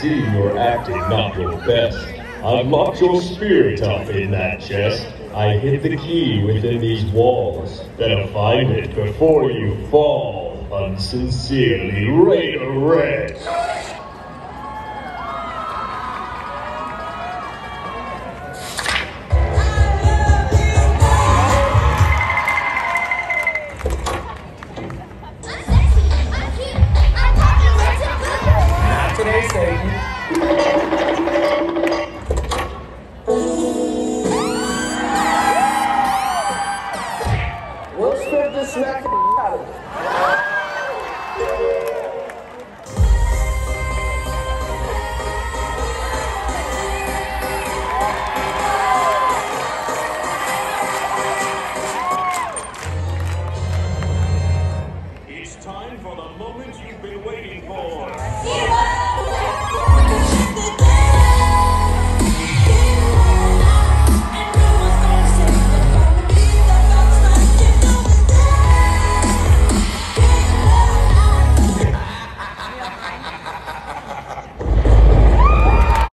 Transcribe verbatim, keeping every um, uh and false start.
see you're acting not your best. I've locked your spirit up in that chest. I hid the key within these walls. Better find it before you fall. Unsincerely, Raider Red.